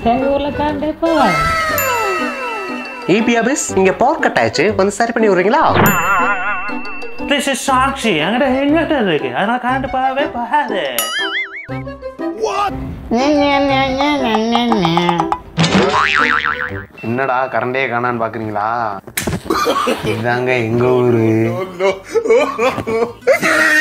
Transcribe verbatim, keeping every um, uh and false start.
எங்க ஊர்ல கரண்ட் போவாங்க. ஈபி ஆபீஸ் இங்க பவர் கட் ஆயிடுச்சு, வந்து சரி பண்ணி விடுறீங்களா? This is சாட்சி எங்கட இன்வெர்டர் இருக்கு, அதனால கரண்ட் போகவே போகாது. என்னடா கரண்டே காணான்னு பாக்குறீங்களா? இதாங்க எங்க ஊரு.